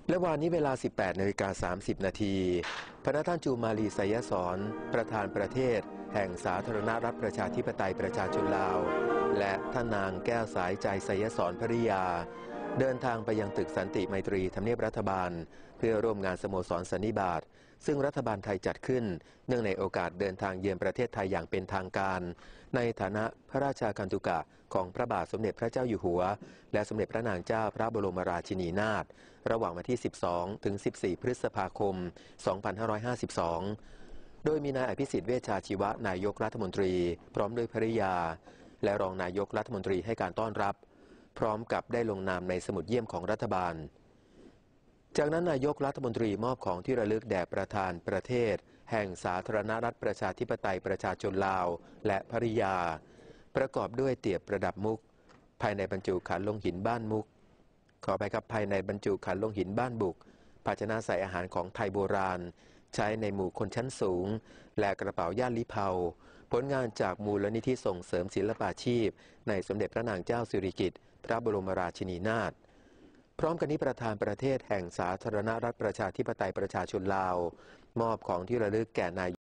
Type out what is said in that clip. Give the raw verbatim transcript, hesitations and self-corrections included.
และวันนี้เวลา สิบแปดนาฬิกาสามสิบนาทีพระท่านจูมาลีไซยสอนประธานประเทศแห่งสาธารณรัฐประชาธิปไตยประชาชนลาวและท่านนางแก้วสายใจไซยสอนภริยาเดินทางไปยังตึกสันติไมตรีทำเนียบรัฐบาลเพื่อร่วมงานสโมสรสันนิบาตซึ่งรัฐบาลไทยจัดขึ้นเนื่องในโอกาสเดินทางเยือนประเทศไทยอย่างเป็นทางการในฐานะพระราชาคันตุกะของพระบาทสมเด็จพระเจ้าอยู่หัวและสมเด็จพระนางเจ้าพระบรมราชินีนาถระหว่างวันที่สิบสองถึงสิบสี่พฤษภาคมสองพันห้าร้อยห้าสิบสองโดยมีนายอภิสิทธิ์เวชชาชีวะนายกรัฐมนตรีพร้อมด้วยภริยาและรองนายกรัฐมนตรีให้การต้อนรับพร้อมกับได้ลงนามในสมุดเยี่ยมของรัฐบาลจากนั้นนายกรัฐมนตรีมอบของที่ระลึกแด่ประธานประเทศแห่งสาธารณรัฐประชาธิปไตยประชาชนลาวและภริยาประกอบด้วยเตียบประดับมุกภายในบรรจุขันลงหินบ้านมุกขอไปครับภายในบรรจุขันลงหินบ้านบุกภาชนะใส่อาหารของไทยโบราณใช้ในหมู่คนชั้นสูงและกระเป๋าย่านลิเภาผลงานจากมูลนิธิส่งเสริมศิลปาชีพในสมเด็จพระนางเจ้าสิริกิติ์พระบรมราชินีนาถพร้อมกันนี้ประธานประเทศแห่งสาธารณรัฐประชาธิปไตยประชาชนลาวมอบของที่ระลึกแก่นาย